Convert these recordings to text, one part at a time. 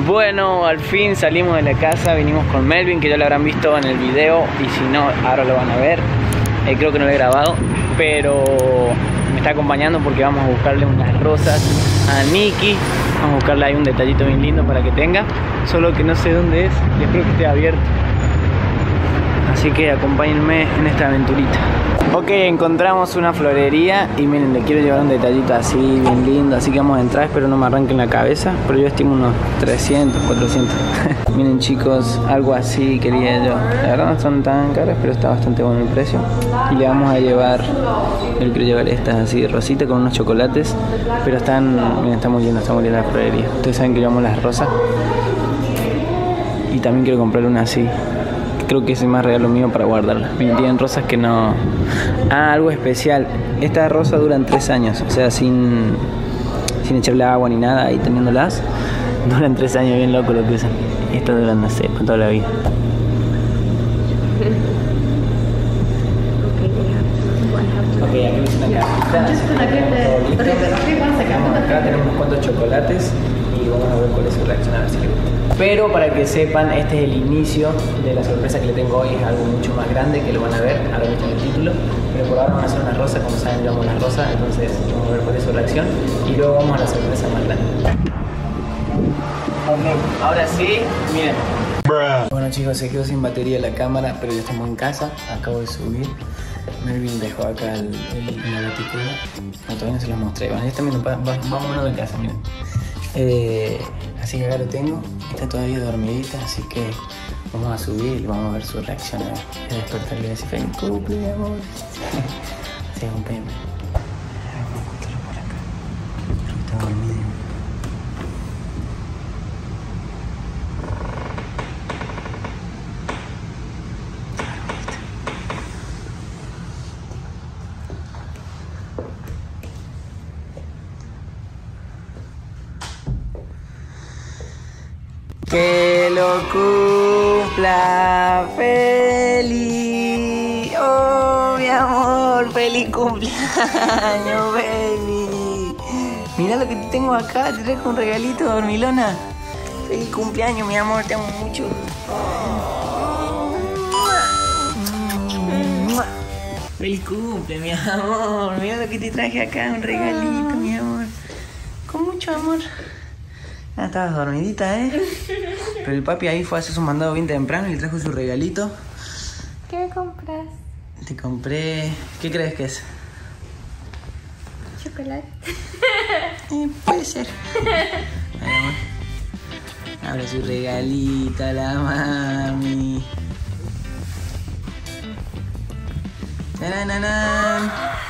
Bueno, al fin salimos de la casa, vinimos con Melvin, que ya lo habrán visto en el video, y si no, ahora lo van a ver. Creo que no lo he grabado, pero me está acompañando porque vamos a buscarle unas rosas a Nikki. Vamos a buscarle ahí un detallito bien lindo para que tenga, solo que no sé dónde es y espero que esté abierto. Así que acompáñenme en esta aventurita. Ok, encontramos una florería y miren, le quiero llevar un detallito así, bien lindo. Así que vamos a entrar, espero no me arranquen la cabeza, pero yo estimo unos 300, 400. Miren chicos, algo así quería yo. La verdad no son tan caras, pero está bastante bueno el precio. Y le vamos a llevar, yo quiero llevar estas así de rosita con unos chocolates. Pero están, miren, está muy linda la florería. Ustedes saben que yo amo las rosas. Y también quiero comprarle una así. Creo que es el más regalo mío para guardarla. Miren, tienen rosas que no... Ah, algo especial. Estas rosas duran 3 años. O sea, sin echarle agua ni nada, ahí teniéndolas. Duran 3 años, bien loco lo que usan. Estas duran, no sé, por toda la vida. Ok, aquí es una cajita. Acá tenemos unos cuantos chocolates y vamos a ver cuál es su reacción, a ver si le gusta. Pero para que sepan, este es el inicio de la sorpresa que le tengo hoy. Es algo mucho más grande que lo van a ver, ahora visto en el título. Pero por ahora vamos a hacer una rosa, como saben yo amo las rosas, entonces vamos a ver cuál es su reacción y luego vamos a la sorpresa más grande. Ok, ahora sí, miren. Bueno chicos, se quedó sin batería la cámara, pero ya estamos en casa, acabo de subir. Melvin dejó acá la baticula. No, todavía no se los mostré. Bueno, ya también vamos de casa, miren. Así que acá lo tengo, está todavía dormidita, así que vamos a subir y vamos a ver su reacción. A ver, voy a despertarle y voy a decir feliz cumple, mi amor. Así es un pene. Vamos a contarlo por acá. Creo que está dormido. Que lo cumpla feliz, oh mi amor, feliz cumpleaños, baby. Mira lo que te tengo acá, te traigo un regalito, dormilona. Feliz cumpleaños, mi amor, te amo mucho. Feliz cumple, mi amor. Mira lo que te traje acá, un regalito, mi amor. Con mucho amor. Ah, estabas dormidita, ¿eh? Pero el papi ahí fue a hacer su mandado bien temprano y le trajo su regalito. ¿Qué me compras? Te compré... ¿Qué crees que es? Chocolate. Puede ser. Bueno, abre su regalito a la mami. ¡Tarananan!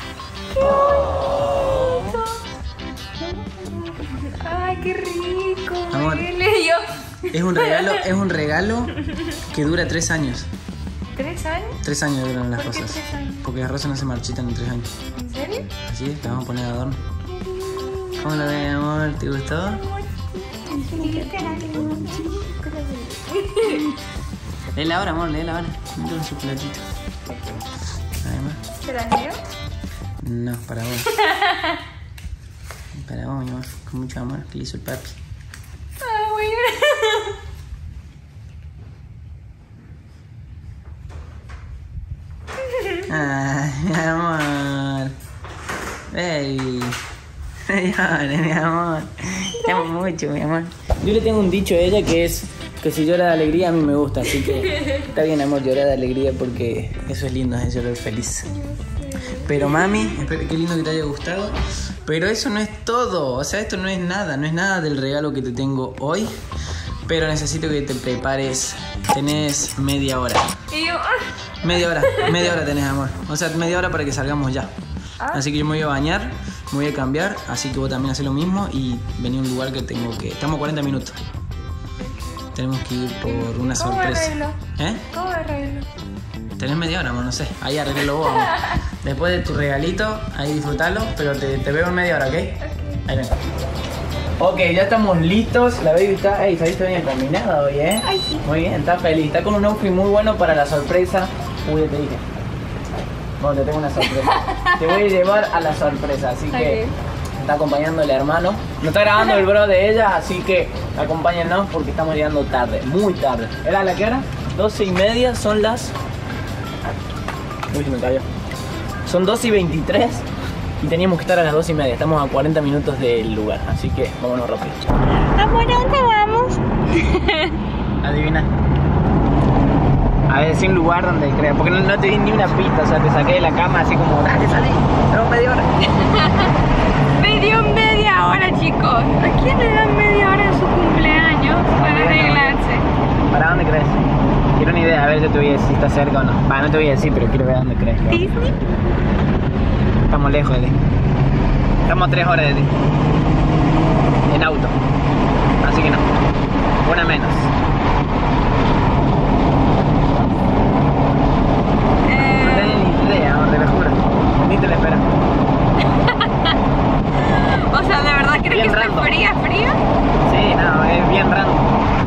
¡Ay, qué rico! Amor, es un regalo que dura 3 años. ¿3 años? 3 años duran las ¿Por qué rosas. 3 años? Porque las rosas no se marchitan en 3 años. ¿En serio? Así es, las vamos a poner de adorno. ¿Cómo lo ves, amor? ¿Te gustó? Léela ahora, amor, léela ahora. Mira un chocolatito. Además. ¿Te la leo? No, para vos. Para vos, mi amor. Con mucho amor que le hizo el papi. Ah, bueno. Ay, mi amor. Baby. Llores, mi amor. Te amo mucho, mi amor. Yo le tengo un dicho a ella que es que si llora de alegría a mí me gusta, así que está bien, amor, llorar de alegría porque eso es lindo, es llorar feliz. Pero mami, espero qué lindo que te haya gustado. Pero eso no es todo, o sea, esto no es nada del regalo que te tengo hoy. Pero necesito que te prepares. Tenés media hora. Y yo... Media hora tenés, amor. O sea, media hora para que salgamos ya. Así que yo me voy a bañar, me voy a cambiar. Así que vos también hacés lo mismo y vení a un lugar que tengo que... Estamos a 40 minutos. Tenemos que ir por una sorpresa. ¿Cómo arreglo? Tenés media hora, amor, no sé. Ahí arreglalo vos, amor. Después de tu regalito, ahí disfrutalo. Pero te veo en media hora, ¿ok? Ahí ven. Ok, ya estamos listos. La baby está... Ey, saliste bien combinada hoy, ¿eh? Ay, sí. Muy bien, está feliz. Está con un outfit muy bueno para la sorpresa. Uy, ya te dije. Bueno, te tengo una sorpresa. Te voy a llevar a la sorpresa, así que está acompañando el hermano. No está grabando el bro de ella, así que acompáñennos porque estamos llegando tarde, muy tarde. ¿Era la que era? 12:30, son las... Uy, se me cayó. Son 12:23 y teníamos que estar a las 12:30. Estamos a 40 minutos del lugar, así que vámonos rápido. Amor, ¿a dónde vamos? Adivina. A ver, sin lugar donde creas, porque no te di ni una pista, o sea, te saqué de la cama así como, dale, salí, tenemos media hora. Me dio media hora, chicos. ¿A quién le dan media hora en su cumpleaños para arreglarse? ¿Para dónde crees? Quiero una idea, a ver, yo te voy a decir si está cerca o no. No te voy a decir, pero quiero ver dónde crees. ¿Disney? Estamos lejos de ti. Estamos a 3 horas de ti. En auto. Así que no. Una menos. No tenés ni idea, amor, te lo juro. Ni te lo esperas. O sea, ¿de verdad crees que está fría? Sí, no, es bien random.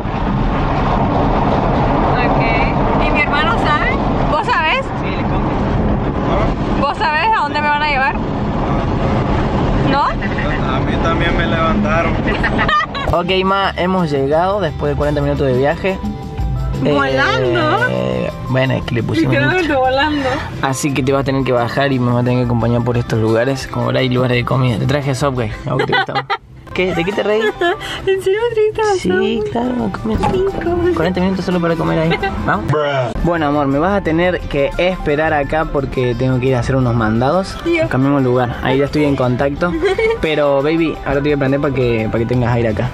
Ok. ¿Y mi hermano sabe? ¿Vos sabés? Sí, le compro. ¿Vos sabés a dónde me van a llevar? ¿No? A mí también me levantaron. Ok, ma, hemos llegado después de 40 minutos de viaje. ¿Volando? Bueno, es que le pusimos Literalmente volando. Así que te vas a tener que bajar y me vas a tener que acompañar por estos lugares. Como ahora hay lugares de comida. Te traje Subway. ¿A vos te gustaba? ¿Qué? ¿De qué te reís? ¿En serio me trajiste Sí, claro, comer. 40 minutos solo para comer ahí. ¿Vamos? Bueno, amor, me vas a tener que esperar acá porque tengo que ir a hacer unos mandados. Dios. Cambiamos lugar. Ahí ya estoy en contacto. Pero, baby, ahora te voy a prender para que tengas aire acá.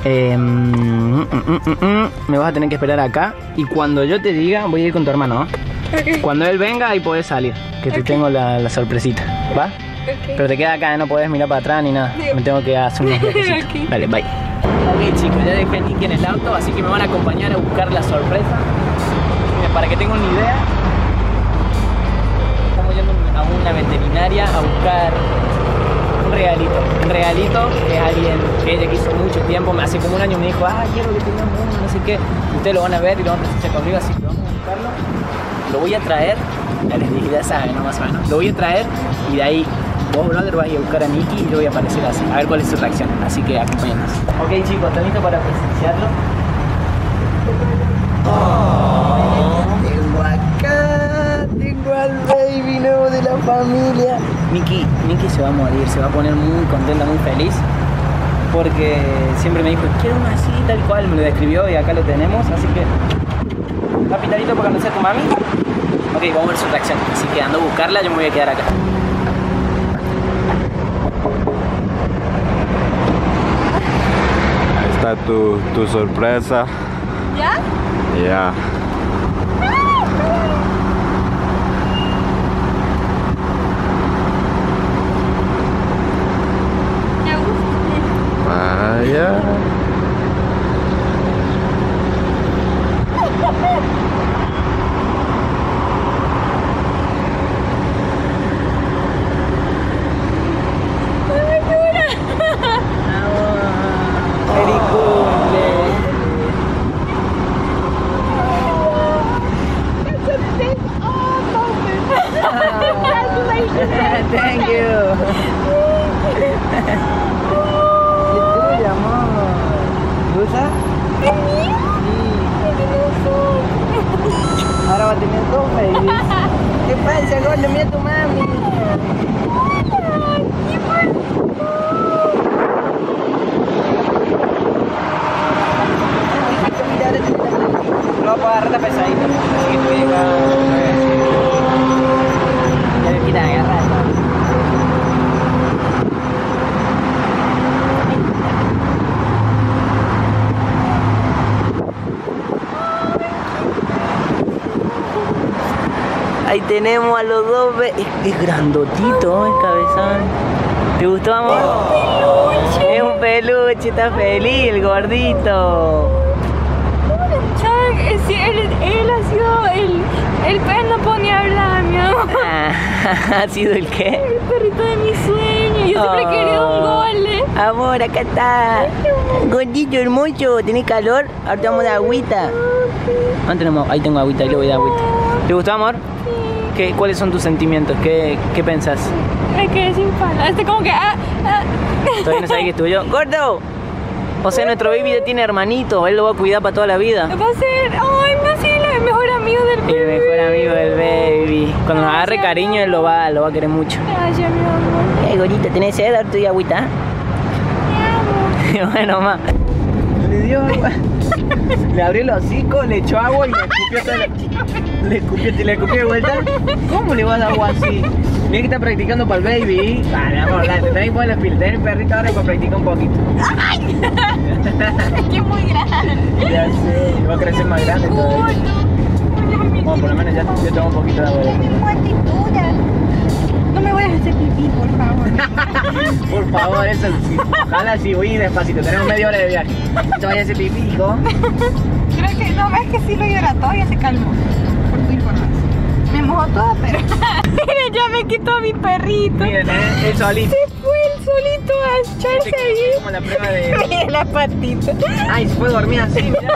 Me vas a tener que esperar acá. Y cuando yo te diga, voy a ir con tu hermano, ¿no? Ok. Cuando él venga, ahí podés salir. Que te tengo la sorpresita. ¿Va? Ok. Pero te queda acá, no podés mirar para atrás ni nada. Me tengo que hacer unos viajecitos. Ok. Dale, bye. Ok, chicos, ya dejé a Nicky en el auto, así que me van a acompañar a buscar la sorpresa. Mira, para que tengan una idea, estamos yendo a una veterinaria a buscar un regalito. Un regalito que es alguien que ella quiso mucho tiempo. Hace como un año me dijo, quiero que tengamos uno, no sé qué. Ustedes lo van a ver y lo van a presenciar conmigo, así que vamos a buscarlo. Lo voy a traer, ya les dije, ya saben, ¿no? Más o menos. Lo voy a traer y de ahí vos, brother, vas a ir a buscar a Nicky y le voy a aparecer así, a ver cuál es su reacción. Así que acompáñenos. Ok, chicos, ¿están listos para presenciarlo? Tengo acá, tengo al baby nuevo de la familia. Nicky se va a morir, se va a poner muy contenta, muy feliz. Porque siempre me dijo, quiero uno así, tal cual, me lo describió y acá lo tenemos. Así que, capitalito para conocer a tu mami. Ok, vamos a ver su reacción. Así que ando a buscarla, yo me voy a quedar acá. Ahí está tu sorpresa. ¿Ya? Ya. ¿Te gusta? Vaya. Feliz cumple. Thank you. ¿Y tú, amor? ¿Te gusta? Ahora va a tener dos babies. ¿Qué pasa, gordo? Mira a tu mami. Lo voy a agarrar la pesadita. Así que tú llegas. Ya me quita agarrar. Ahí tenemos a los dos. Es grandotito el cabezón. ¿Te gustó, amor? Es un peluche, está feliz el gordito. Sí, él ha sido el pez, no puedo ni hablar, mi amor. ¿Ha sido el qué? El perrito de mi sueño. Yo siempre he querido un gole. Amor, acá está. Gordito hermoso, ¿tenés calor? Ahora te vamos a dar agüita. ¿Dónde tenemos? Ahí tengo agüita, ahí le voy a dar agüita. ¿Te gustó, amor? ¿Cuáles son tus sentimientos? ¿Qué pensás? Me quedé sin palabras. Como que... ¿Todavía no sabes que es tuyo? ¡Gordo! O sea, nuestro baby ya tiene hermanito, él lo va a cuidar para toda la vida. Va a ser... ¡Ay, va a ser el mejor amigo del baby! El mejor amigo del baby. Cuando nos agarre cariño, él lo va a querer mucho. Gracias, mi amor. Gorita, ¿tenés sed? ¿Darte agüita? Te amo. Bueno, mamá. Le dio agua. Le abrió el hocico, le echó agua y le escupió toda la... Le escupió de vuelta. ¿Cómo le va a dar agua así? Mira que está practicando para el baby. Vale, amor, te tenés que poner las pilas. Tenés el perrito ahora para practicar un poquito. Es que es muy grande. Ya sé, va a crecer más grande todavía. Bueno, por lo menos ya yo tengo un poquito de agua. No me vayas a hacer pipí, por favor. Por favor, eso sí. Ojalá sí, voy despacito. Tenemos media hora de viaje. No te vayas a hacer pipí, hijo. Creo que no, ves que sí lo hidrató y ya se calmó. Por tu información. Me mojó toda, pero... Miren, ya me quitó a mi perrito. Miren, él solito. Se fue él solito a echarse ahí. Como la prueba de... Miren la patita. Ay, se fue dormir así, mirá.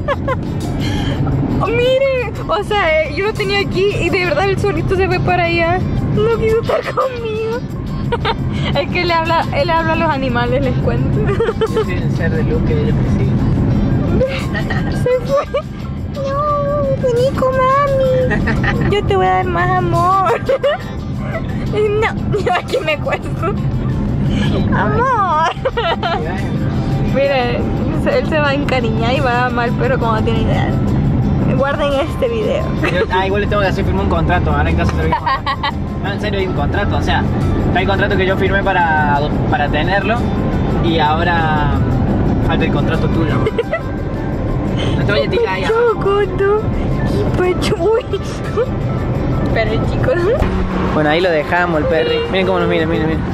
Oh, miren, o sea, yo lo tenía aquí y de verdad el solito se fue para allá. No quiso estar conmigo. Es que él habla a los animales, les cuento. Yo soy el ser de luz que ellos persiguen. Se fue. No, vení con mami. Yo te voy a dar más amor. No, yo aquí me cuesto. Amor. Mira, él se va a encariñar y va a amar, pero como no tiene idea. Guarden este video. Igual le tengo que hacer firmar un contrato. Ahora en caso te lo voy a contar. No, en serio hay un contrato. O sea, está el contrato que yo firmé para tenerlo. Y ahora falta el contrato tuyo. No te vayas a tirar ahí. Pero chicos. Bueno, ahí lo dejamos el perri. Miren cómo nos mira, miren. Mira,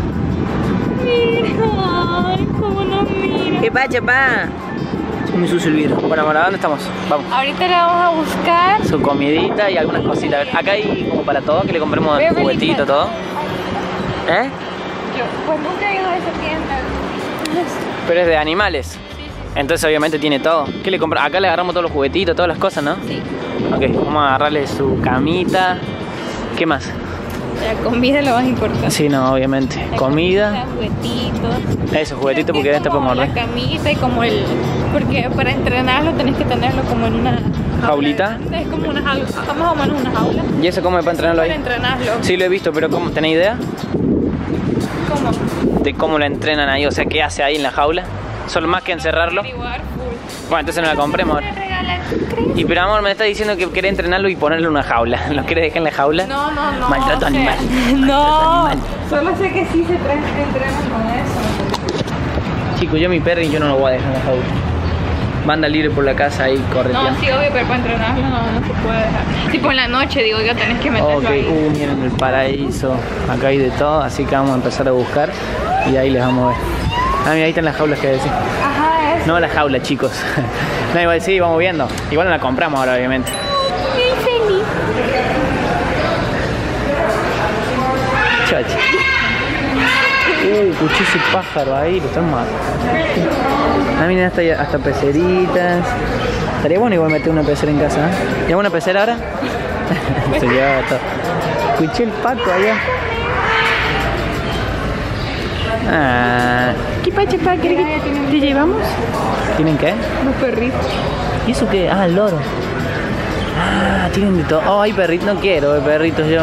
ay, cómo nos mira. ¿Qué pasa, pa? Muy sucio el vidrio. Bueno, amor, ¿a dónde estamos? Vamos. Ahorita le vamos a buscar. Su comidita y algunas cositas. Acá hay como para todo, que le compremos juguetito, todo. ¿Eh? Pues nunca he ido a esa tienda. Pero es de animales. Entonces obviamente tiene todo. ¿Qué le compramos? Acá le agarramos todos los juguetitos, todas las cosas, ¿no? Sí. Ok, vamos a agarrarle su camita. ¿Qué más? La comida es lo más importante. Sí, no, obviamente. Comida. Juguetitos. Eso, juguetito porque este puede morder. La camita y como el... Porque para entrenarlo tenés que tenerlo como en una... ¿Jaulita? Es como una jaula, más o menos una jaula. ¿Y eso cómo es para entrenarlo ahí? Para entrenarlo. Sí, lo he visto, pero ¿cómo? ¿Tenés idea? ¿Cómo? De cómo lo entrenan ahí, o sea, ¿qué hace ahí en la jaula? Solo más que encerrarlo. Bueno, entonces no la compremos ahora. Y pero amor, me está diciendo que quiere entrenarlo y ponerle en una jaula. ¿Lo quiere dejar en la jaula? No. Maltrato animal. No. Solo sé que sí se entrenan con eso. Chicos, yo mi perro y yo no lo voy a dejar en la jaula. Banda libre por la casa ahí, correteando. No, sí, obvio, pero para entrenarlo no se puede dejar. Tipo en la noche, digo yo, tenés que meterlo ahí. Miren el paraíso. Acá hay de todo, así que vamos a empezar a buscar y ahí les vamos a ver. Ah, mira, ahí están las jaulas que decís. Ajá, eso. No la jaula, chicos. No, igual sí, vamos viendo. Igual no la compramos ahora, obviamente. Muy feliz. Chachi. Escuché ese pájaro ahí, lo están matando. Ah, miren, hasta peceritas. Estaría bueno igual meter una pecera en casa, ¿eh? ¿Llevamos una pecera ahora? Se lleva todo. Escuché el pato allá. ¿Qué pacha, pa? ¿Te llevamos? ¿Tienen qué? Los perritos. ¿Y eso qué? Ah, el loro. Ah, tienen de todo. Oh, hay perritos. No quiero ver perritos yo.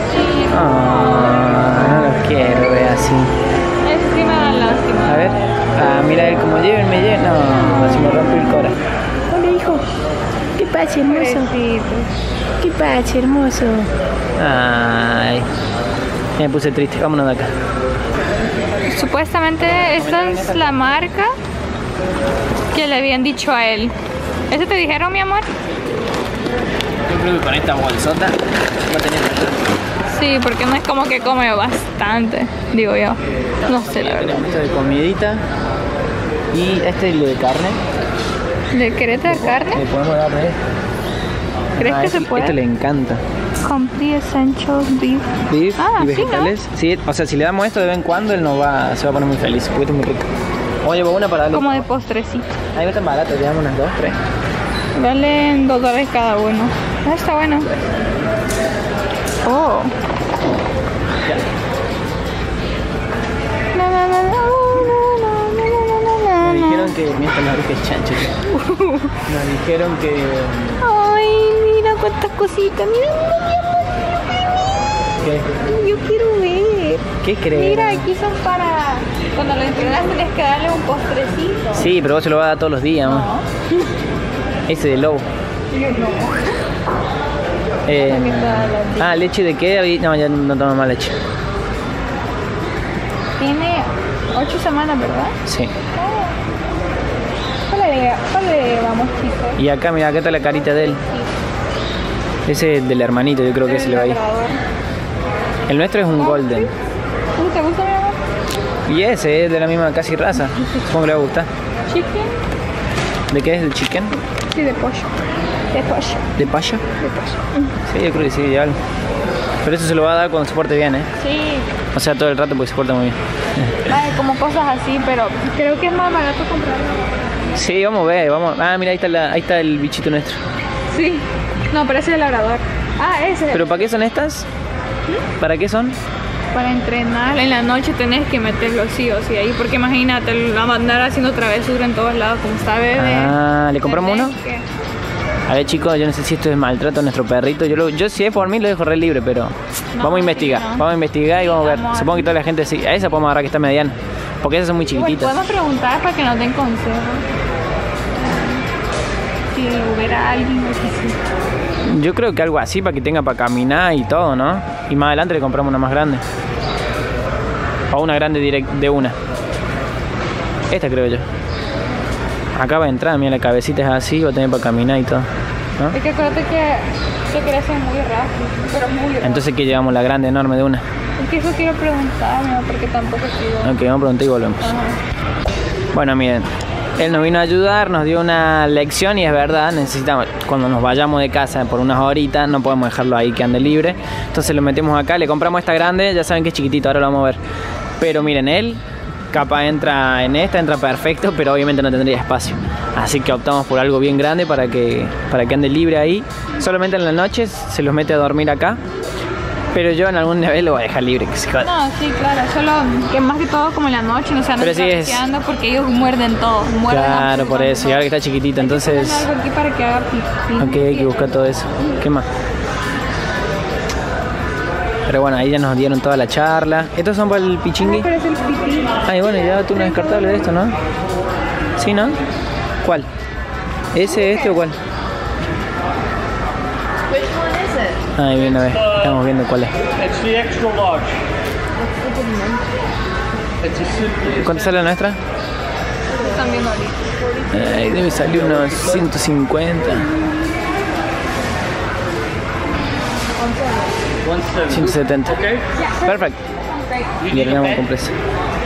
No los quiero ver así. Eso sí me da lástima. A ver. Ah, mira él como lleven, me lleven. No, así me rompe el cora. Hola, hijo. ¿Qué pasa, hermoso? ¿Qué pasa, hermoso? Ay. Me puse triste. Vámonos de acá. Supuestamente esta es la marca que le habían dicho a él. ¿Eso te dijeron, mi amor? Yo creo que con esta bolsota no tenía nada. Sí, porque no es como que come bastante, digo yo. No sé, la verdad. Tenemos esto de comidita. Y este es lo de carne. ¿De querés de carne? Le podemos dar de... ¿Crees que se puede? Este le encanta. Complete Essentials Beef. Beef Ah, y vegetales. ¿sí, no? Sí, o sea, si le damos esto de vez en cuando, él se va a poner muy feliz, porque esto es muy rico. Oye, una para darle. Como de postrecito. Ahí no están baratos, llevamos unas 2, 3. Valen $2 cada uno. Ah, está bueno. Oh. Nos dijeron que... Mira la oreja es chancho. Nos dijeron que... Ay, mira cuántas cositas. Mira, ¿Qué? yo quiero ver. ¿Qué crees? Mira, aquí son para... Cuando lo entregas tenés que darle un postrecito. Sí, pero vos se lo vas a dar todos los días, ¿no? No. Ese de lobo. No. ¿Leche de qué? No, ya no tomo más leche. Tiene 8 semanas, ¿verdad? Sí. ¿Cuál le vamos, chicos? Y acá, mira, acá está la carita de él. Ese es del hermanito, yo creo que se le va a ir. El nuestro es un golden. ¿Te gusta, mi amor? Y ese es de la misma casi raza. Supongo que le va a gustar. ¿Chicken? ¿De qué es el chicken? Sí, de pollo. De pollo. ¿De paya? De pollo. Sí, yo creo que sí, ya algo. Pero eso se lo va a dar cuando se porte bien, ¿eh? Sí. O sea, todo el rato porque se porta muy bien. Vale, como cosas así, pero creo que es más barato comprarlo. Sí, vamos a ver, vamos. Mira, ahí está el bichito nuestro. Sí. No, pero ese es el labrador. Ese. ¿Pero para qué son estas? ¿Para qué son? Para entrenar. En la noche tenés que meterlo sí o sí ahí, porque imagínate, lo va a andar haciendo travesura en todos lados, como está bebé. ¿Le compramos uno? A ver, chicos, yo no sé si esto es maltrato a nuestro perrito. Yo si es por mí lo dejo re libre, pero vamos a investigar. No. Vamos a investigar y vamos a ver. Amor. Supongo que toda la gente sí. A esa podemos agarrar que está mediana. Porque esas son muy Igual chiquititas. podemos preguntar para que nos den consejos. Si hubiera alguien o si sí. Yo creo que algo así para que tenga para caminar y todo, ¿no? Y más adelante le compramos una más grande. O una grande de una. Esta creo yo. Acá va a entrar, mira, la cabecita es así, va a tener para caminar y todo, ¿no? Es que acuérdate que crece muy rápido, pero muy rápido. Entonces que llevamos la grande enorme de una. Es que eso quiero preguntarme, porque tampoco sigo. Ok, vamos a preguntar y volvemos. Ajá. Bueno, miren, él nos vino a ayudar, nos dio una lección y es verdad, necesitamos, cuando nos vayamos de casa por unas horitas, no podemos dejarlo ahí que ande libre. Entonces lo metemos acá, le compramos esta grande, ya saben que es chiquitito, ahora lo vamos a ver. Pero miren, él capaz entra en esta, entra perfecto, pero obviamente no tendría espacio. Así que optamos por algo bien grande para que ande libre ahí. Solamente en las noches se los mete a dormir acá. Pero yo en algún nivel lo voy a dejar libre, que se joda. No, sí, claro, solo que más que todo como en la noche, no se andan Pero sí es- trasteando porque ellos muerden todo. Muerden Claro, por absolutamente eso. Y ahora que está chiquitita, todo. Hay que entonces... ponerle algo aquí para que haga pipí. Ok, hay que buscar todo eso. ¿Qué más? Pero bueno, ahí ya nos dieron toda la charla. ¿Estos son para el pichingui? Pero es el pipí. Ay, bueno, ya tú una descartable de esto, ¿no? ¿Sí, no? ¿Cuál? ¿Ese, este o cuál? Ahí viene, a ver. Estamos viendo cuál es. It's the extra large. It's a simple. ¿Cuánto sale la nuestra? Están bien ahorita. Ay, debe salir unos 150. 170. Okay. Perfecto. Y ahora vamos con precio.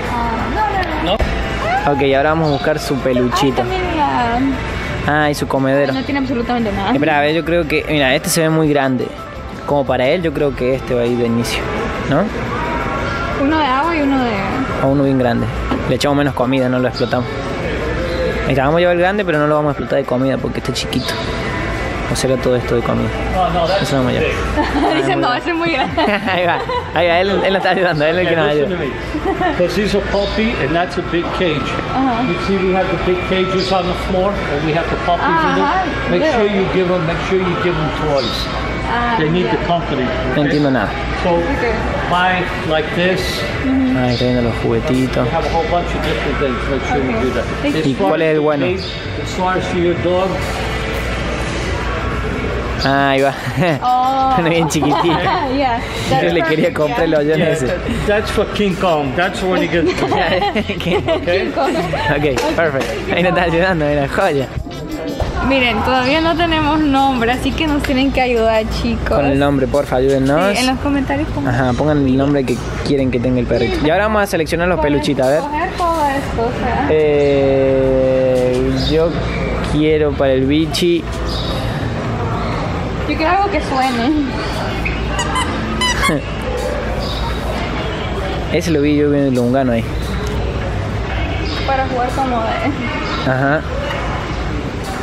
Ok, ahora vamos a buscar su peluchito. También Ah, y su comedero. no tiene absolutamente nada. Espera, a ver, yo creo que... Mira, este se ve muy grande. Como para él, yo creo que este va a ir de inicio, ¿no? Uno de agua y uno de... O uno bien grande. Le echamos menos comida, no lo explotamos. Ahí está, vamos a llevar el grande, pero no lo vamos a explotar de comida porque está chiquito. O será todo esto de comida. Oh, no, that's Eso lo vamos a llevar. Dicen, no, ese es muy grande. Ahí va, él nos está ayudando, él es el que nos listen to ayuda. me. Because he's a puppy and that's a big cage. You see we have the big cages on the floor and we have the puppies in it. Make sure you give them toys. They need the company. No entiendo nada. So buy like this. Ahí está viendo los juguetitos. We have a whole bunch of different things. Make sure you do that. ¿Y cuál es el bueno? As far as for your dog, Ahí va. Oh. Uno bien chiquitito. Yeah, Yo le quería comprar el hoyón yeah, ese. that's for King Kong. That's when he gets. Okay. Ok, perfecto. Ahí nos está ayudando, mira, joya. Miren, todavía no tenemos nombre, así que nos tienen que ayudar, chicos. Con el nombre, porfa, ayúdennos. Sí, en los comentarios pongan. Ajá, pongan el nombre que quieren que tenga el perrito. Y ahora vamos a seleccionar los peluchitos, a ver. Coger todo esto, o sea. Yo quiero para el bichi. Yo quiero algo que suene. Ese lo vi yo viendo el lungano ahí. Para jugar como de... Ajá.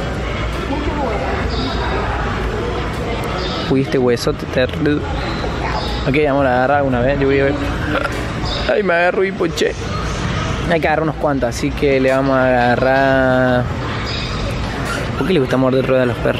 Uy, este huesote terrible. Ok, vamos a agarrar una vez. Yo voy a ver. Ay, me agarro y poché. Hay que agarrar unos cuantos, así que le vamos a agarrar. ¿Por qué le gusta morder ruedas a los perros?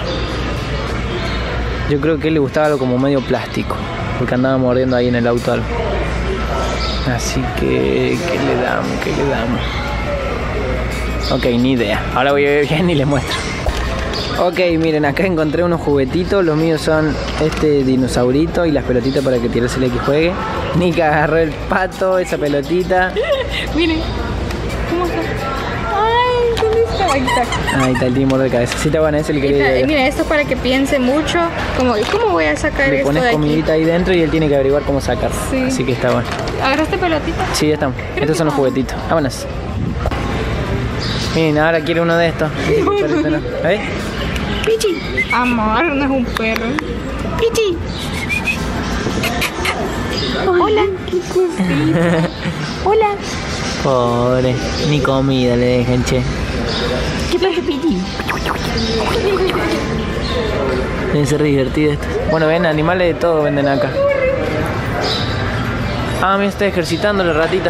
Yo creo que a él le gustaba algo como medio plástico, porque andaba mordiendo ahí en el auto algo. Así que, ¿qué le damos? ¿Qué le damos? Ok, ni idea. Ahora voy a ver bien y les muestro. Ok, miren, acá encontré unos juguetitos. Los míos son este dinosaurito y las pelotitas para que tirársele que juegue. Nika agarró el pato, esa pelotita. Miren. ¿Cómo está? Ay, ¿dónde está? Ahí está. Ahí está el timor de cabeza. Sí, está bueno, ese el que Mira, esto es para que piense mucho. ¿Cómo voy a sacar le esto pones de aquí? comidita ahí dentro y él tiene que averiguar cómo sacar. Sí. Así que está bueno. ¿Agarraste pelotita? Sí, ya estamos. Estos son los juguetitos. Vámonos. Miren, ahora quiere uno de estos. ¿Ves? Pichi. Amor, no es un perro. Pichi. Hola. Qué cosita. Hola. Pobre, ni comida le dejan, che. ¿Qué pasa, Pichi? Debe ser divertido esto. Bueno, ven, animales de todo venden acá. Ah, mira, está ejercitando la ratita.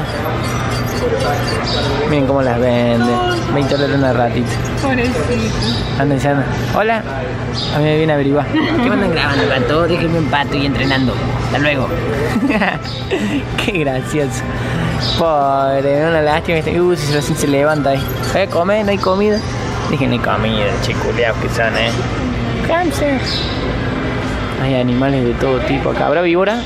Miren cómo las vende. 20 dólares una ratita. Pobrecito. Anda diciendo, hola. A mí me viene a averiguar. ¿Qué me andan grabando, pato? Déjenme un pato y entrenando. Hasta luego. Qué gracioso. Pobre, una lástima. Si se levanta ahí. Come, no hay comida. Déjenle comida, chiculeados que son, Cáncer. Hay animales de todo tipo acá. ¿Habrá víbora?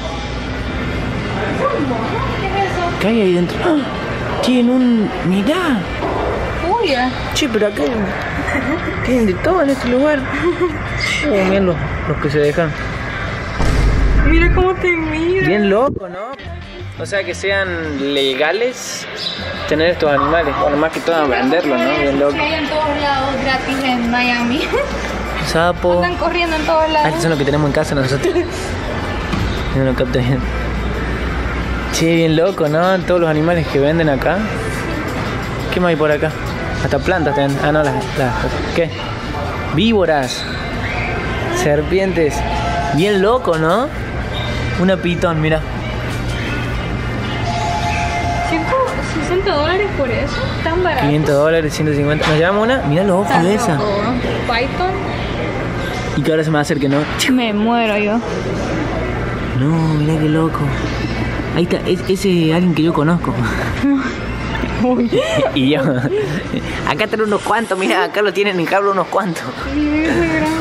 ¿Qué hay ahí dentro? ¡Ah! Tienen un... Mirá. Uy, Che, pero acá tienen de todo en este lugar. Miren los que se dejan. mira cómo te mira. Bien loco, ¿no? O sea, que sean legales tener estos animales. Bueno, más que todo venderlos, ¿no? Bien loco. Que hay en todos lados gratis en Miami. Sapo. Están corriendo en todos Ah, lados. estos son los que tenemos en casa nosotros. No lo capto bien. Che, bien loco, ¿no? Todos los animales que venden acá. ¿Qué más hay por acá? Hasta plantas tienen. Ah, no, las ¿qué? Víboras. Serpientes. Bien loco, ¿no? Una pitón, mira. $160 por eso, tan barato. $500, 150. ¿Nos llevamos una? Mirá los ojos de esa. Python. Y que ahora se me va a hacer que no. Me muero yo. No, mirá qué loco. Ahí está, ese es alguien que yo conozco. Y yo. Acá tengo unos cuantos, mira, acá lo tienen en jaula unos cuantos. Mira esa gran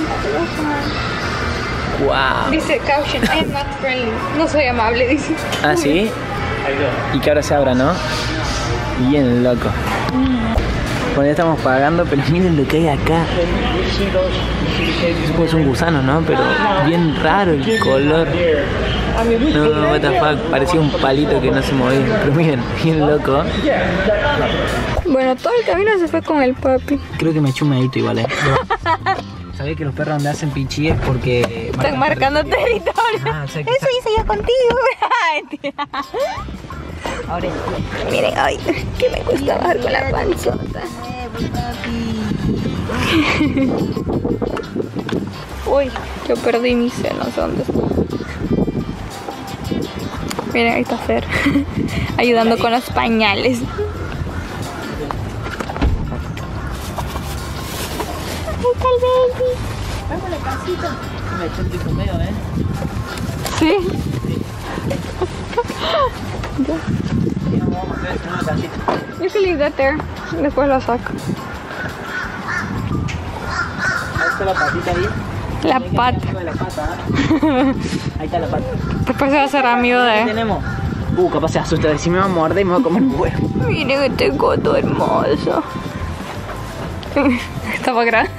cosa. Wow. Dice caution, I am not friendly. No soy amable, dice. Ah, ¿sí? Y que ahora se abra, ¿no? Bien loco. Bueno, ya estamos pagando, pero miren lo que hay acá. Supongo que son gusanos, ¿no? Pero bien raro el color. No, what the fuck, parecía un palito que no se movía. Pero miren, bien loco. Bueno, todo el camino se fue con el papi. Creo que me eché un medito igual, ¿Sabés que los perros donde hacen pichí es porque... Están marcando territorio. Ah, o sea que Eso hice yo contigo. ahora Miren, ay, que me cuesta bajar con la panzota. Uy, yo perdí mi seno, no sé dónde está. Miren, ahí está Fer, ayudando con los pañales. Ahí está el baby. vamos a la casita. Me eché un tipo medio, Sí. Vamos a hacer una casita. You can leave that there. Después lo saco. Ahí está la patita ahí. La pata. La pata, Ahí está la pata. Después se va a hacer amigo ¿Qué de... tenemos? Capaz se asusta. Si me va a morder, me va a comer un huevo. Miren este coto hermoso. Está para grande.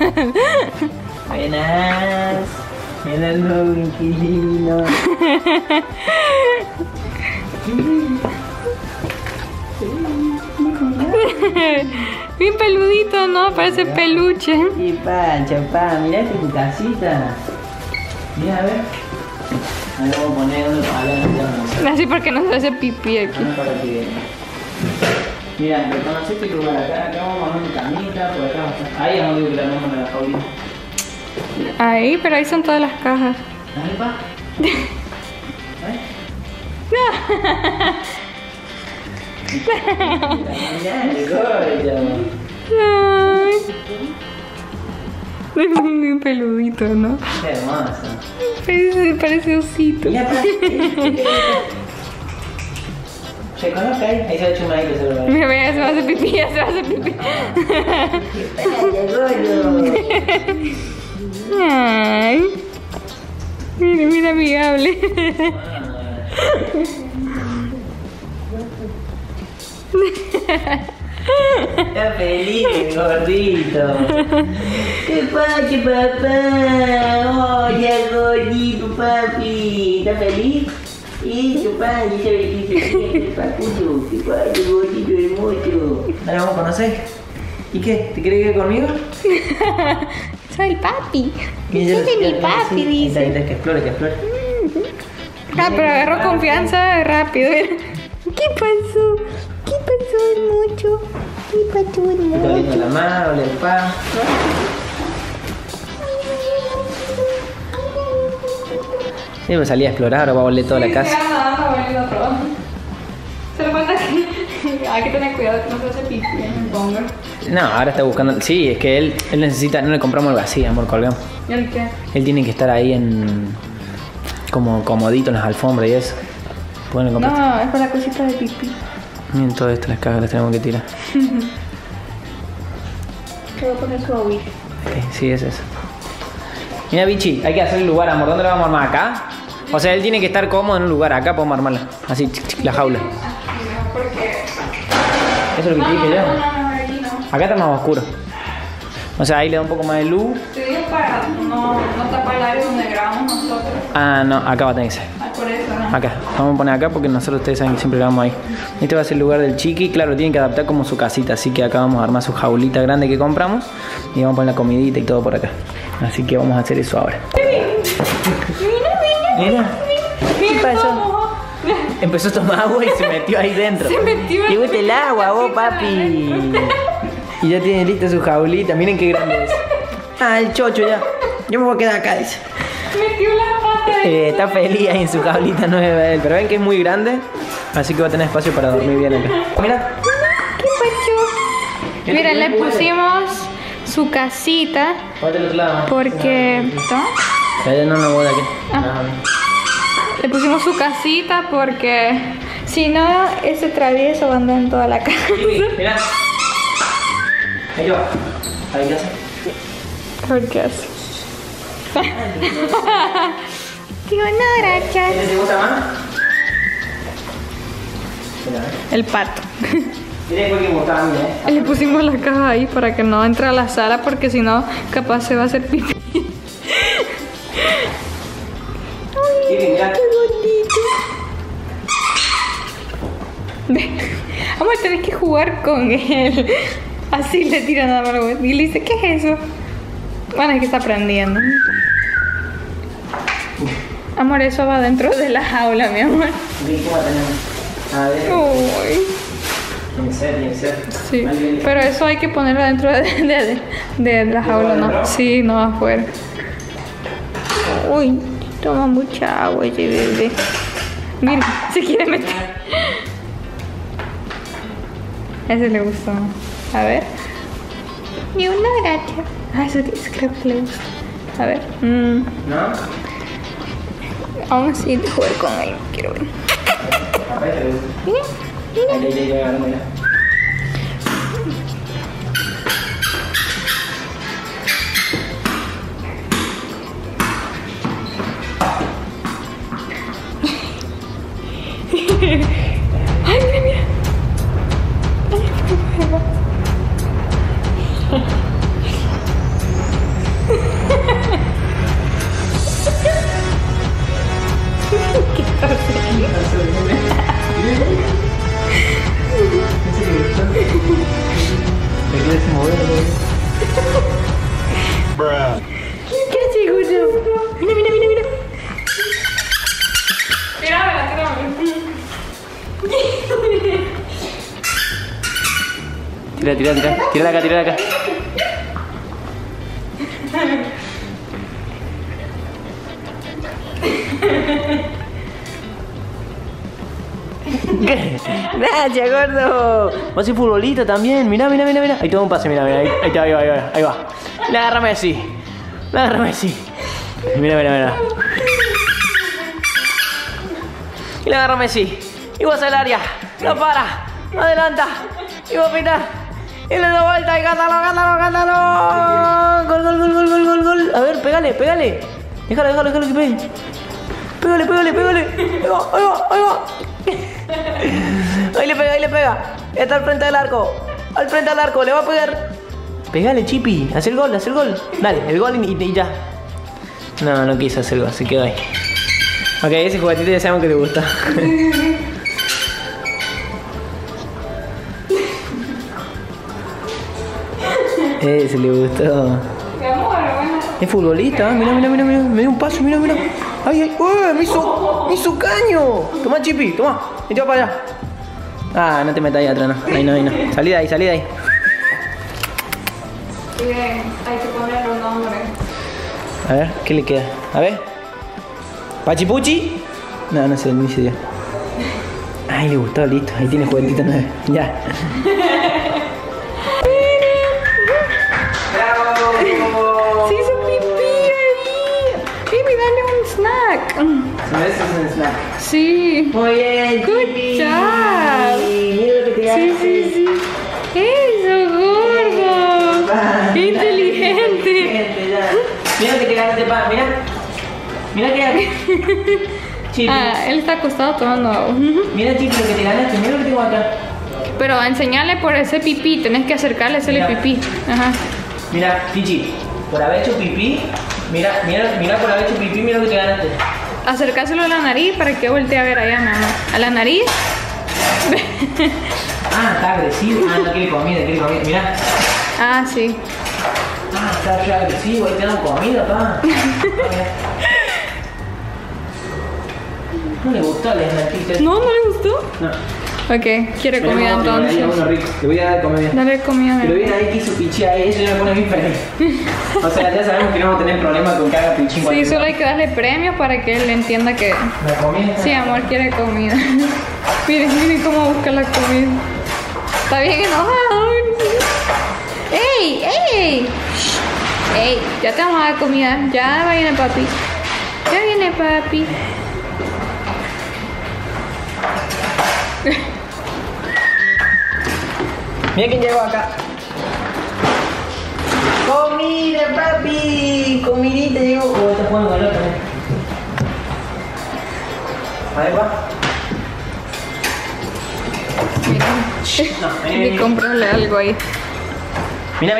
Buenas. Mira el nuevo inquilino. Bien peludito, ¿no? Parece peluche. Y pancha, pa, mirá esta tu casita. Mira, a ver. Ahí lo voy a poner donde para Así porque no se hace pipí aquí. para que... Mira, reconoce este lugar acá vamos a poner camita, por acá vamos a... Ahí vamos a digo que la vamos en la jaulita. Ahí, pero ahí son todas las cajas. Dale, pa. Ay. Es muy peludito, ¿no? Qué hermoso. Parece osito. Reconozca ahí. Ahí se ha hecho un maíz, se lo va a Mira, mira, se va a hacer pipí, ya se va a hacer pipí. Ay. Mira, mira, amigable. Está feliz, gordito. ¿Qué pasa, papá? Oye, gordito, papi. ¿Está feliz? Y papá, ya sabes que se siente el papucho. ¿Qué pasa, gordito hermoso? Ahora vamos a conocer. ¿Y qué? ¿Te quieres ir conmigo? Soy el papi. Soy Soy mi papi, dice. Que explore, que explore. Ah, pero agarró confianza rápido. ¿Qué pasó? ¿Qué pasó, hermoso? ¿Qué pasó, Está oliendo hermoso? la mano, ole el pan. Sí, pues salí a explorar, ahora va a oler toda la casa. Se lo cuenta que hay que tener cuidado que no se hace pipí en el pongo. No, ahora está buscando. Sí, es que él necesita. No le compramos algo así, amor, colgamos. ¿Y el qué? Él tiene que estar ahí en. Como comodito en las alfombras y eso. Bueno, le compraste. No, es para cositas de pipí. Miren todo esto, las cajas las tenemos que tirar. Que voy a poner su aguita. Ok, sí, es eso. Mira, Bichi, hay que hacer el lugar, amor. ¿Dónde lo vamos a armar? ¿Acá? O sea, él tiene que estar cómodo en un lugar. Acá podemos armarla. Así, la jaula. Porque... Eso es lo que te dije yo. aquí no. Acá está más oscuro. O sea, ahí le da un poco más de luz. Te digo para no tapar el área donde grabamos nosotros. Ah, no, acá va a tener que ser. Por eso, ¿no? Acá, vamos a poner acá porque nosotros ustedes saben que siempre grabamos ahí. Este va a ser el lugar del chiqui, claro, tienen que adaptar como su casita, así que acá vamos a armar su jaulita grande que compramos y vamos a poner la comidita y todo por acá. Así que vamos a hacer eso ahora. Mira, ¿qué pasó? Empezó a tomar agua y se metió ahí dentro. Se metió. ¿Te gusta el agua, vos, papi? Y ya tiene lista su jaulita, miren qué grande es. Ah, el chocho ya. Yo me voy a quedar acá, dice. Metió la pata de... Está feliz ahí en su jaulita nueva de él, pero ven que es muy grande, así que va a tener espacio para dormir bien acá. Mira. ¿Qué pacho? Mira, le pusimos su casita Ponte al otro lado. porque... ¿Toma? No voy de aquí. Ah. Le pusimos su casita porque si no, ese travieso va a andar en toda la casa. Mira. Ahí va. Ahí qué hace. ¿Por qué hace? ¡Qué honor, Achas! ¿Te gusta más? Mira, El pato. mira que gustar a mí, Le pusimos la caja ahí para que no entre a la sala porque si no, capaz se va a hacer pipí. Sí, mira. Vamos a tener que jugar con él. Así le tiran a la mano y le dice, ¿qué es eso? Bueno, es que está aprendiendo. Amor, eso va dentro de la jaula, mi amor. ¿Qué va a tener? A ver. Uy. En serio. Sí, pero eso hay que ponerlo dentro de la jaula, ¿no? Sí, no afuera. Uy, toma mucha agua ese bebé. Mira, se quiere meter. Ese le gustó. A ver. Ni una gacha. Ah, eso creo que le gusta. A ver. ¿No? Aún así, de jugar con él. Quiero ver. A ver, te gusta. Mira, mira. Ya, mira. Ay, mira, mira. ¿Qué está ¿Te quieres mover? ¿Qué seguro? Mira, mira, mira, mira. Tíramela, tíramela. Tira de acá. Gracias, gordo. Vos haces futbolista también. Mirá. Ahí te doy un pase, mirá. Ahí va. Le agarra Messi. Mirá. Y le agarra Messi. Y vas al área. No para. No adelanta. Y va a pintar. Y le da vuelta y cántalo. Gol. A ver, pégale. Déjalo que pegue. Pégale. Ahí va. Ahí le pega. Está al frente del arco. Le va a pegar. Pégale, Chipi. Haz el gol. Dale, el gol y ya. No quiso hacer gol, se quedó ahí. Ok, ese juguetito ya sabemos que te gusta. Ese le gustó. Es futbolista, mira. Me dio un paso, mira. Ay, me hizo caño. Toma, Chipi, toma. Y te va para allá. Ah, no te metas ahí atrás, no. Ahí no. Salí de ahí. Bien, hay que poner los nombres. A ver, ¿qué le queda? A ver. ¿Pachipuchi? No sé, ni se dio. Ay, le gustó, listo. Ahí tiene juguetito 9. Ya. ¡Bravo! Sí, hizo pipí ahí. Baby, dale un snack. ¿Eso es un snack? Sí. Muy bien. Good job. Mira lo que te ganaste. Sí. Eso, gordo. Qué inteligente. Mira lo que te ganaste, pa. Mira que Chipi. Él está acostado tomando agua. Mira, Chipi, lo que te ganaste. Mira lo que tengo acá. Pero enseñale por ese pipí. Tenés que acercarle a hacerle Mira. pipí. Ajá. Mira, Chichi, por haber hecho pipí. Mira por haber hecho pipí, mira lo que te ganaste. Acercárselo a la nariz para que voltee a ver allá, mamá. A la nariz. Ah, está agresivo. Ah, no quiere comida. Mira. Ah, sí. Ah, está ya agresivo. Ahí te dan comida, pa. No le gustó el snackito. ¿No le gustó? No. Ok, quiere comida entonces. Le voy a dar comida. Dale comida. Pero viene ahí que hizo pichi ahí, eso ya me pone muy feliz. O sea, ya sabemos que no vamos a tener problemas con que haga pichi. Sí, solo hay que darle premios para que él entienda que... La comida. Sí, amor, quiere comida. Miren cómo busca la comida. Está bien enojado. ¡Ey! Shh. ¡Ey! Ya te vamos a dar comida. Ya viene papi. Mira quién llegó acá. ¡Comida, papi! Comidita llegó. Oh, está jugando con el otro, Ahí va. Mira. No, Hay que comprarle algo ahí. Mira.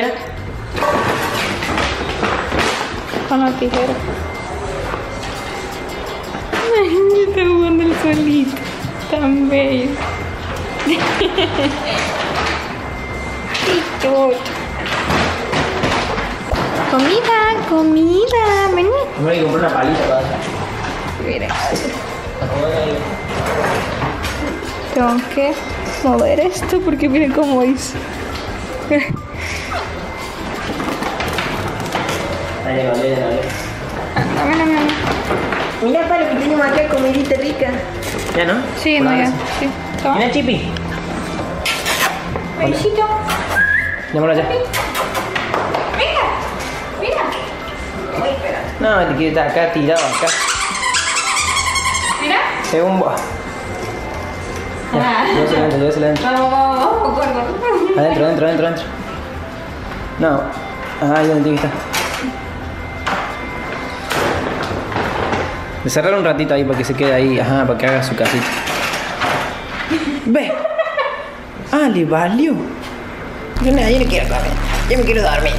Con la tijera. Ay, está jugando el solito. Tan bello. Comida, vení. Me voy a comprar una palita para Mira. Tengo que mover esto porque miren cómo hizo. Dale. Dame. Mira para lo que tenemos acá, comidita rica. ¿Ya no? Sí, Por no, ahora ya. sí. Sí. Toma. Mira, Chipi. Besito. Llámalo allá. Mira. No, te quiere estar acá tirado acá. Mira. Según vos. Ya, llévaselo adentro. Vamos, gordo. Adentro. No. Ahí donde tiene que estar. De cerrar un ratito ahí para que se quede ahí, para que haga su casita. Ve. Le valió. Yo no quiero comer. Yo me quiero dormir.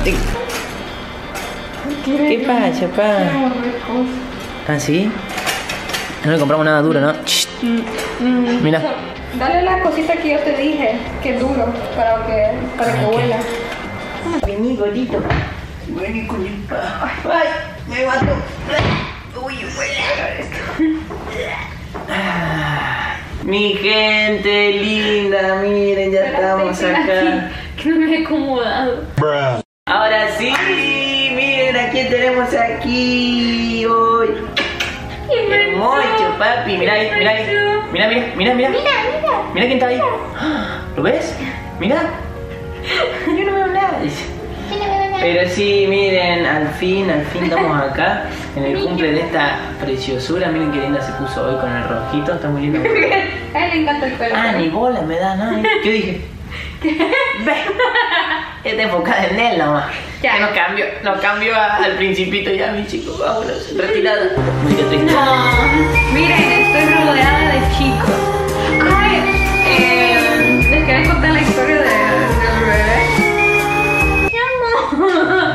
¿Qué pasa, pa? ¿Ah, sí? No le compramos nada duro, ¿no? Mira. Dale la cosita que yo te dije, que es duro, para que huela. Vení, gordito. Vení con el pa. Ay, me mató. Uy, huele esto. Mi gente linda, miren, ya estamos acá. Que no me he acomodado. Ahora sí, miren a quién tenemos aquí hoy. Hermoso, papi. Mirá ahí, mirá ahí. Mirá, mirá, mirá, mirá. Mirá quién está ahí. ¿Lo ves? Mirá. Yo no veo nada. Pero sí, miren, al fin estamos acá en el cumple de esta preciosura. Miren qué linda se puso hoy con el rojito, está muy lindo. A él le encanta el pelo. Ah, ni bola me da, ¿no? ¿Qué dije? Ve, está enfocada en él nomás. Ya. No cambio al principito ya, mi chico, vámonos, retirada. Música triste. No, miren, estoy rodeada de chicos. Ay, ¿les querés contar la historia del bebé? Mi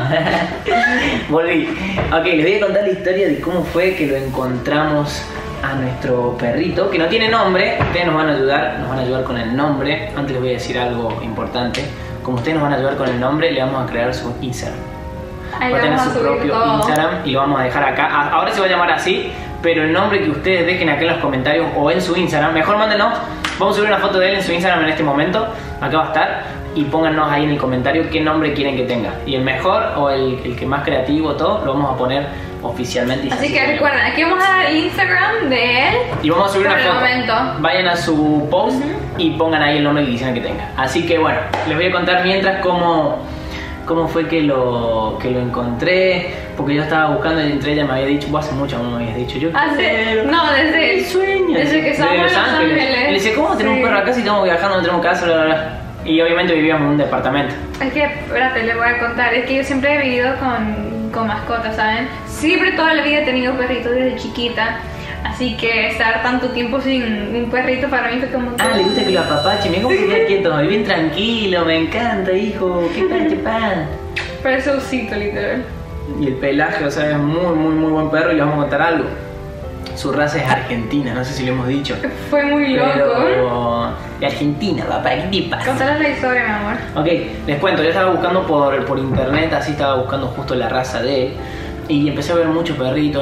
amor. Volví. Ok, les voy a contar la historia de cómo fue que lo encontramos a nuestro perrito, que no tiene nombre. Ustedes nos van a ayudar con el nombre. Antes les voy a decir algo importante. Como ustedes nos van a ayudar con el nombre, le vamos a crear su Instagram. Ahí Va a tener vamos a su subir propio todo. Instagram y lo vamos a dejar acá. Ahora se va a llamar así, pero el nombre que ustedes dejen acá en los comentarios o en su Instagram, mejor mándenos. Vamos a subir una foto de él en su Instagram en este momento. Acá va a estar. Y pónganos ahí en el comentario qué nombre quieren que tenga. Y el mejor o el que más creativo, todo, lo vamos a poner oficialmente. Así que recuerden, aquí vamos a dar el Instagram de él. Y vamos a subir por una el foto. momento. Vayan a su post y pongan ahí el nombre que quisieran que tenga. Así que bueno, les voy a contar mientras cómo fue que lo encontré. Porque yo estaba buscando y entre ella me había dicho, vos hace mucho no me habías dicho yo. Desde el sueño. Desde que estamos en Los Ángeles. Le decía, ¿cómo tenemos un perro acá si estamos viajando, no tenemos casa? Bla, bla, bla. Y obviamente vivíamos en un departamento. Es que, espérate, les voy a contar. Es que yo siempre he vivido con mascotas, ¿saben? Siempre toda la vida he tenido perritos desde chiquita. Así que estar tanto tiempo sin un perrito para mí fue como... Le gusta que lo apapache, mira cómo se queda quieto, bien tranquilo, me encanta, hijo, qué pan. Parece osito, literal. Y el pelaje, o sea, es muy buen perro y les vamos a contar algo. Su raza es argentina, no sé si lo hemos dicho. Fue muy loco. Pero... de Argentina, papá, ¿qué te pasa? Contanos la historia, mi amor. Ok, les cuento, yo estaba buscando por internet, así estaba buscando justo la raza de él. Y empecé a ver muchos perritos,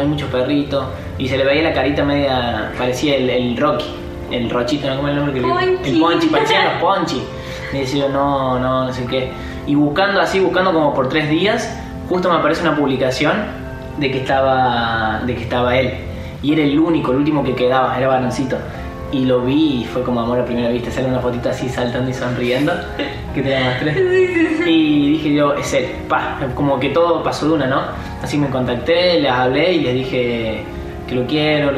y se le veía la carita media, parecía el Rocky, el Rochito, ¿no? ¿Cómo es el nombre que le digo? Ponchi. El Ponchi, parecían los Ponchi. Y decía, no sé qué. Y buscando como por 3 días, justo me aparece una publicación de que estaba él. Y era el último que quedaba, era varoncito. Y lo vi y fue como amor a primera vista. Sale una fotito así saltando y sonriendo, que te la mostré. Y dije yo, es él. Como que todo pasó de una, ¿no? Así me contacté, les hablé y les dije que lo quiero.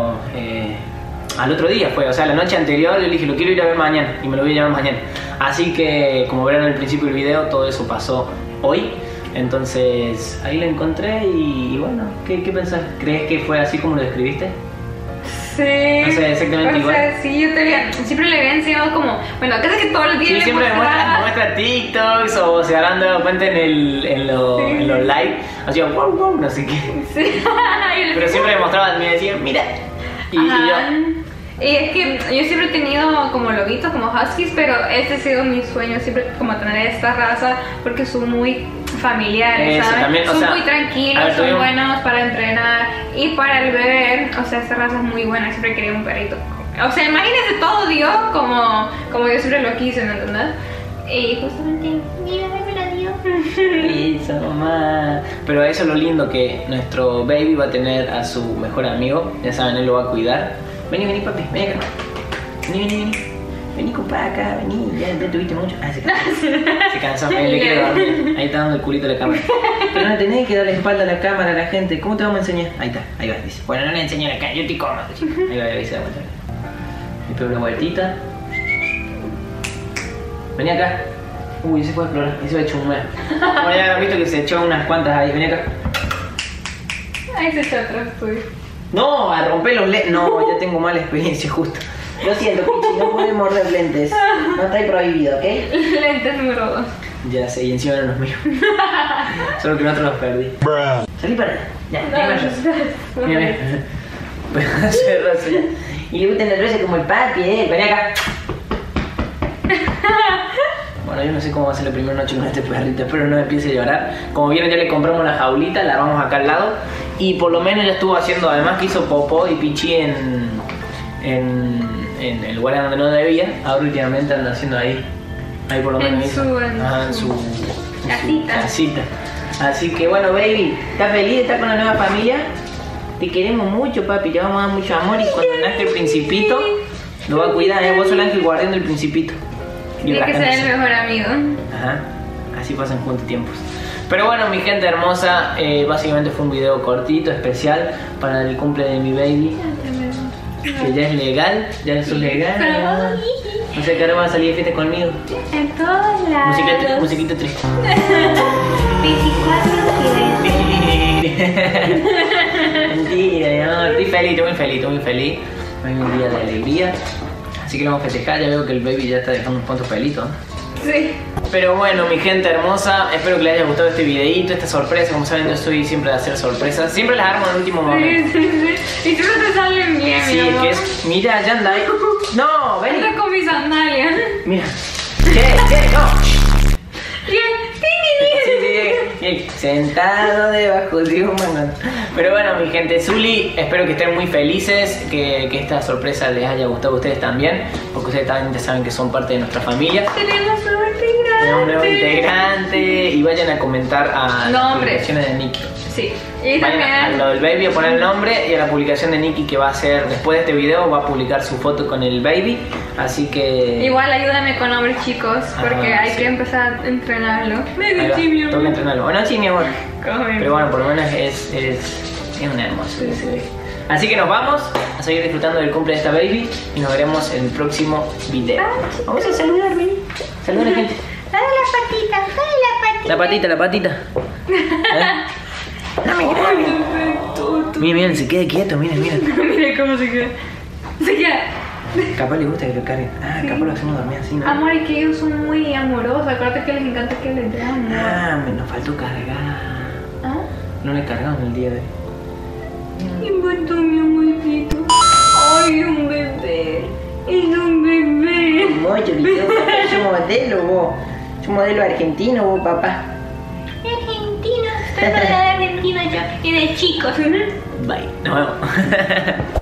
Al otro día fue, o sea, la noche anterior le dije, lo quiero ir a ver mañana. Y me lo voy a llevar mañana. Así que, como verán al principio del video, todo eso pasó hoy. Entonces, ahí lo encontré y bueno, ¿qué pensás? ¿Crees que fue así como lo describiste? Sí. No sé, exactamente igual. Sí, yo siempre le había enseñado como, bueno, casi que todo el día Sí, le siempre me mostraba. muestra TikToks o se habrán dado cuenta en los live. Hacía wow, no sé qué. Sí. Pero siempre me mostraba, me decía, mira. Y yo, Y es que yo siempre he tenido como lobitos, como huskies, pero este ha sido mi sueño, siempre como tener esta raza, porque son muy familiares, Eso, ¿sabes? también, o son sea, muy tranquilos, a ver, son buenos para entrenar y para el bebé, o sea, esta raza es muy buena, siempre quería un perrito. O sea, imagínense todo Dios como yo siempre lo quise, ¿me entiendes? Y justamente mi bebé me lo dio. eso mamá. Pero eso es lo lindo, que nuestro baby va a tener a su mejor amigo. Ya saben, él lo va a cuidar. Vení papi, ven acá. Vení. Vení compa acá, vení, ya tuviste mucho. Se cansó, le quiero dormir. Ahí está dando el culito a la cámara. Pero no tenés que darle espalda a la cámara a la gente. ¿Cómo te vamos a enseñar? Ahí está, ahí va, dice. Bueno, no le enseño la cara, yo te como. Ahí se da vuelta. Le pego una vueltita. Vení acá. Uy, ese fue a explorar, ese va hecho un mes. Bueno, ya han visto que se echó unas cuantas ahí, vení acá. Ahí se echó atrás tuyo. No, a romper los lentes. No, ya tengo mala experiencia justo. Lo siento, Pichi, no podemos morder lentes. No está prohibido, ¿ok? Lentes número 2. Ya sé, y encima eran los míos. Solo que nosotros los perdí. Salí para allá. Ya, mira. Pedazo de rosa ya. Y le gustan el rosa como el papi, vení acá. Bueno, yo no sé cómo va a ser la primera noche con este perrito, espero no empiece a llorar. Como vieron, ya le compramos la jaulita, la vamos acá al lado. Y por lo menos ya estuvo haciendo, además que hizo popó y pichi en el lugar donde no debía. Ahora últimamente anda haciendo ahí por lo menos en su casita. Así que bueno, baby, ¿estás feliz de estar con la nueva familia? Te queremos mucho, papi, te vamos a dar mucho amor y cuando nazca el principito, lo va a cuidar, vos sos el ángel guardián del principito. Tiene que ser el mejor amigo. Ajá, así pasan juntos tiempos. Pero bueno, mi gente hermosa, básicamente fue un video cortito, especial, para el cumple de mi baby. Que ya es legal, ya es legal. No sé que ahora va a salir de fiesta conmigo. En todos lados. Musiquita triste. 24 Mentira, no, estoy muy feliz. Hoy es un día de alegría. Así que lo vamos a festejar, ya veo que el baby ya está dejando unos cuantos pelitos. Sí. Pero bueno, mi gente hermosa, espero que les haya gustado este videito, esta sorpresa. Como saben, yo soy siempre de hacer sorpresas. Siempre las armo en el último momento. Sí. Y tú no te salen bien, Sí, es que es... Mira, ya anda ahí. No, ven. Ando con mis sandalias. Mira. ¿Qué? No. Sí, sentado debajo de un mango. Pero bueno, mi gente Zuli, espero que estén muy felices, que esta sorpresa les haya gustado a ustedes también, porque ustedes también saben que son parte de nuestra familia. Tenemos un nuevo integrante y vayan a comentar a las publicaciones de Nikki. Sí. Y vayan a lo del baby a poner el nombre y a la publicación de Nikki que va a hacer después de este video, va a publicar su foto con el baby, así que... Igual ayúdame con nombres, chicos, porque hay que empezar a entrenarlo. Tengo que entrenarlo. Bueno, sí, mi amor. Pero bueno, por lo menos es un hermoso. Sí. Así que nos vamos a seguir disfrutando del cumple de esta baby y nos veremos en el próximo video. Vamos a saludar, baby. Saluda a la gente. Dale la patita. La patita. Mira, se queda quieto, mira. Mira cómo se queda. Capaz le gusta que lo carguen. Capaz lo hacemos dormir así, ¿no? Amor, es que ellos son muy amorosos. Acuérdate que les encanta que les den amor. Nos faltó cargar. ¿Ah? No le cargamos el día de hoy. Inventó mi amorcito. Ay, un bebé. Es un bebé. Mucho, es un modelo, vos. Es un modelo argentino, vos, papá. Argentino. Estoy con la de argentino yo. Y de chicos. Bye. Nos vemos.